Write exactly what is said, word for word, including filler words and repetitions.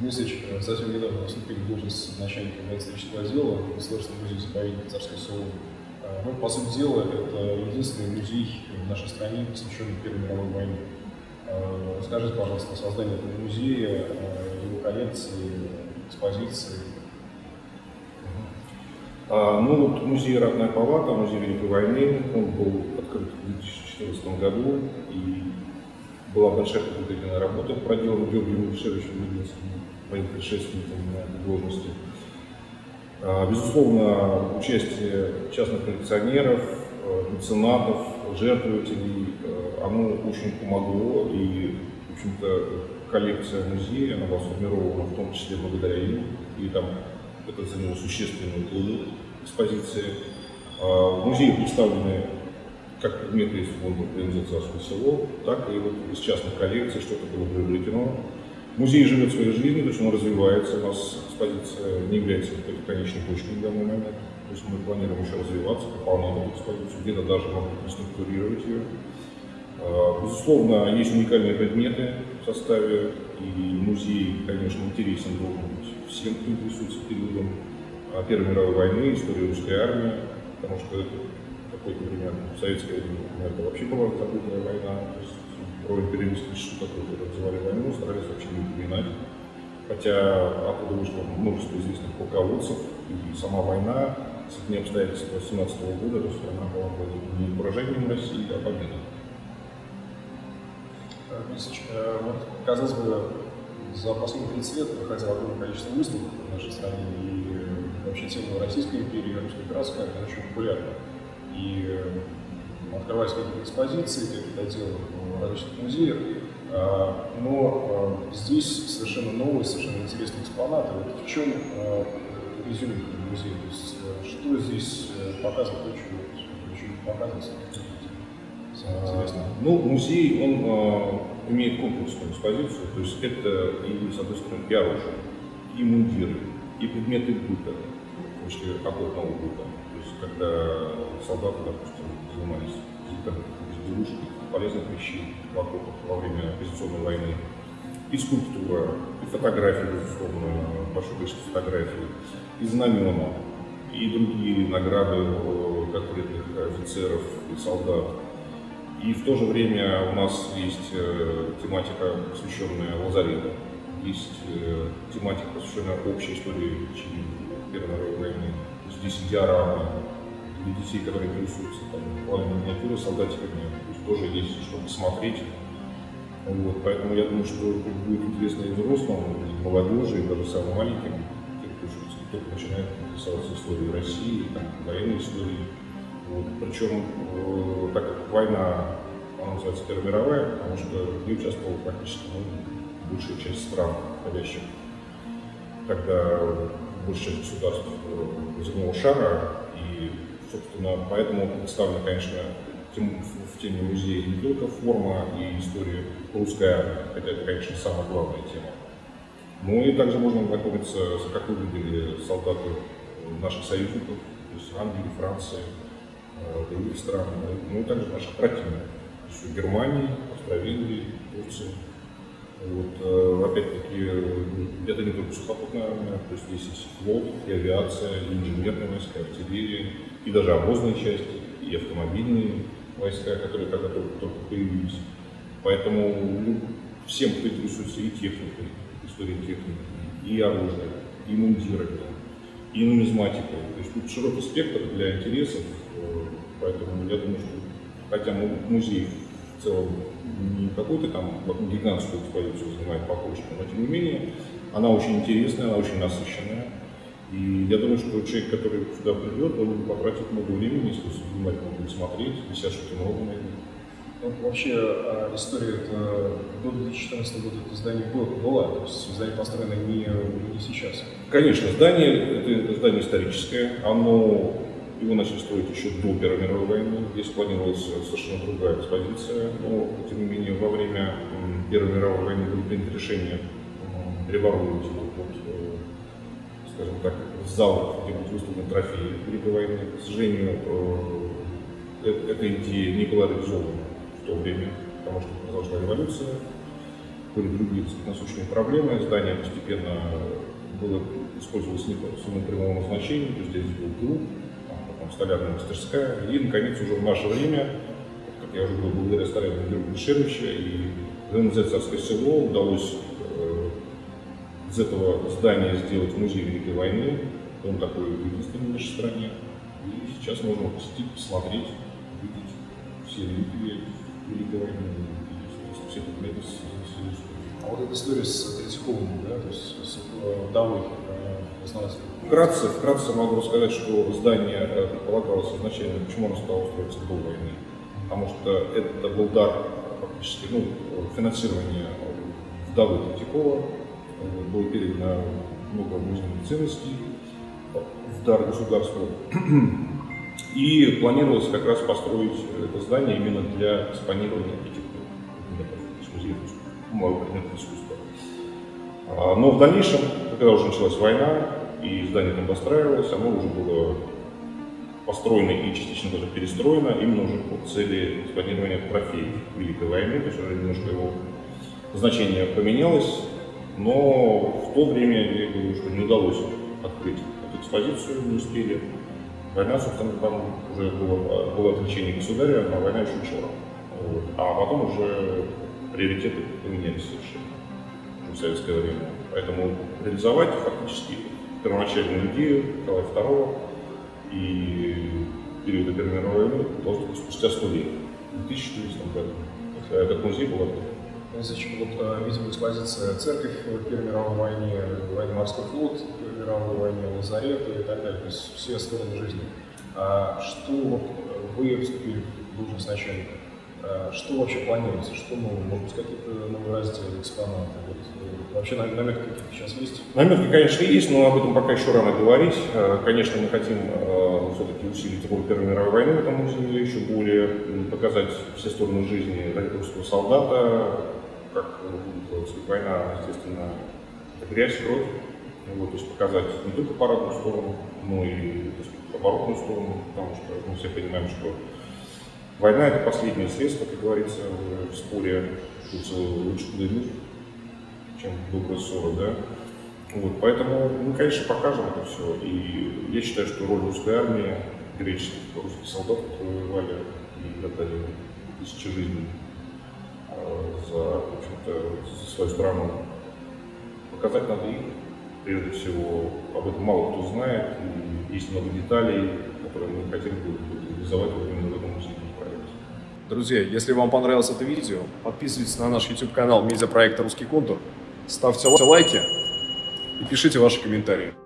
Дмитрий Ильич, совсем недавно поступили в должность начальника военно-исторического отдела Государственного музея-заповедника Царской Сулы. Ну, по сути дела, это единственный музей в нашей стране, посвященный Первой мировой войне. Расскажите, пожалуйста, о создании этого музея, его коллекции, экспозиции. А, ну вот музей «Ратная палата», музей Великой войны, он был открыт в две тысячи четырнадцатом году, и была большая подготовительная работа, проделана Георгием Мишелевичем Мединским, моим предшественником на этой должности. А, безусловно, участие частных коллекционеров, меценатов, жертвователей, оно очень помогло, и, в общем-то, коллекция музея, она была сформирована в том числе благодаря им, и там это заняло существенную долю экспозиции. В музее представлены как предметы из фонда ОНЗ «Царское село», так и вот из частных коллекций что-то было приобретено. Музей живет своей жизнью, то есть он развивается, у нас экспозиция не является какой-то конечной точкой в данный момент. То есть мы планируем еще развиваться, пополнять эту экспозицию, где-то даже, может быть, реструктурировать ее. Безусловно, есть уникальные предметы в составе, и музей, конечно, интересен должен быть всем, кто интересуется периодом Первой мировой войны, истории русской армии, потому что это какое-то время в советское время это вообще была забытая война, то есть про империалистическую, что такое называли войну, старались вообще не упоминать. Хотя оттуда вышло множество известных полководцев, и сама война с этими обстоятельствами семнадцатого года, то есть она была не поражением России, а победой. Вот, казалось бы, за последние тридцать лет выходило огромное количество выставок в нашей стране, и вообще тема Российской империи, русской пиратской, она очень популярна. И открываются какие-то экспозиции, какие-то отделы в различных музеях, но здесь совершенно новые, совершенно интересные экспонаты. Вот в чем изюминка музея? То есть, что здесь показывает, очень, очень показывается? Интересно. Ну, музей, он э, имеет комплексную экспозицию, то есть это и, с одной стороны, и оружие, и мундиры, и предметы быта, в смысле окопного быта. То есть когда солдаты, допустим, занимались безделушкой полезных вещей в окопах во время оппозиционной войны, и скульптура, и фотографии, безусловно, большое количество фотографий, и знамена, и другие награды конкретных офицеров и солдат. И в то же время у нас есть э, тематика, посвященная лазарету, есть э, тематика, посвященная общей истории Первой мировой войны. То есть здесь диорамы для детей, которые интересуются плавными миниатюры солдатиками, то есть тоже есть что посмотреть. Вот, поэтому я думаю, что будет интересно и взрослым, и молодежи, и даже самым маленьким, кто только начинает интересоваться историей России, там, военной историей. Вот. Причем, э, так как война, она называется Первая мировая, потому что в ней участвовала практически ну, большая часть стран, входящих, когда большая часть государств земного шара, и, собственно, поэтому представлена, конечно, тем, в теме музея не только форма и история русской армии, хотя это, конечно, самая главная тема, но и также можно знакомиться, как выглядели солдаты наших союзников, то есть Англии, Франции, других стран, ну и также наших противников, то есть Германии, Австро-Венгрии, Турции. Вот, опять-таки, это не только сухопутная армия, то есть здесь есть флот, и авиация, и инженерные войска, и артиллерия, и даже обозные части, и автомобильные войска, которые тогда только, только появились. Поэтому всем, кто интересуется и техникой, историей техники, и оружием, и мундирами, и нумизматикой. То есть тут широкий спектр для интересов, поэтому я думаю, что хотя музей в целом не какую-то там гигантскую экспозицию занимает по почтам, но тем не менее она очень интересная, она очень насыщенная. И я думаю, что человек, который сюда придет, он потратит много времени, если внимательно будет смотреть, если что-то новое найдет. Ну, вообще история это до две тысячи четырнадцатого года это здание было, была, то есть здание построено не, не сейчас. Конечно, здание это здание историческое, оно его начали строить еще до Первой мировой войны. Здесь планировалась совершенно другая экспозиция, но тем не менее во время Первой мировой войны было принято решение переоборудовать его под, скажем так, зал, где будут выставлены трофеи Великой войны. К сожалению, эта идея не была реализована в то время, потому что произошла революция. были другие насущные проблемы. Здание постепенно было, использовалось не по своему прямому назначению, то есть здесь был клуб, потом столярная мастерская. И, наконец, уже в наше время, как я уже говорил, благодаря старанию Георгия Дешевича и ГМЗ «Царское село» удалось э, из этого здания сделать музей Великой войны. Он такой единственный в нашей стране. И сейчас можно посетить, посмотреть, увидеть все реликвии Великой войны, и все предметы с историей. А вот эта история с Третьяковым, да, то есть с вдовой основателем. Вкратце, вкратце могу рассказать, что здание предполагалось изначально, почему оно стало строиться до войны. Потому что это был дар, фактически, ну, финансирование вдовы Третьякова, было передано много музейных ценностей в дар государству. И планировалось как раз построить это здание именно для экспонирования архитектуры, музея предметов искусства. Но в дальнейшем, когда уже началась война и здание там достраивалось, оно уже было построено и частично даже перестроено именно уже по цели экспонирования трофеев Великой войны, то есть уже немножко его значение поменялось, но в то время, я говорю, что не удалось открыть эту экспозицию, не успели. Война, собственно, там уже было, было отвлечение государя, а война еще шла. Вот. А потом уже приоритеты поменялись совершенно в советское время. Поэтому реализовать фактически первоначальную идею Николая второго и периода Первой мировой войны должно быть спустя сто лет, в две тысячи четырнадцатом году. Этот музей был открыт. Значит, вот, видимо, экспозиция «Церковь в Первой мировой войне», военно-морской флот в Первой мировой войне, лазареты и так далее, то есть все стороны жизни. А что вот, вы вступили в должность начальника? А что вообще планируется? Что новое? Может быть, какие-то новые разделы, экспонаты? Вот, вообще наметки какие-то сейчас есть? Наметки, конечно, есть, но об этом пока еще рано говорить. Конечно, мы хотим все-таки усилить роль Первой мировой войны в этом музее, еще более показать все стороны жизни русского солдата, как война, естественно, это грязь, кровь. Вот, то есть показать не только парадную сторону, но и оборотную сторону, потому что мы все понимаем, что война — это последнее средство, как говорится, в споре, лучше худой мир, чем добрая ссора, да. Вот, поэтому мы, конечно, покажем это все. И я считаю, что роль русской армии, греческих русских солдат, которые воевали и отдали тысячи жизней за, в общем-то, за свою страну, показать надо их. Прежде всего, об этом мало кто знает, и есть много деталей, которые мы хотели бы реализовать именно в этом музейном проекте. Друзья, если вам понравилось это видео, подписывайтесь на наш YouTube канал медиапроекта «Русский контур», ставьте лайки и пишите ваши комментарии.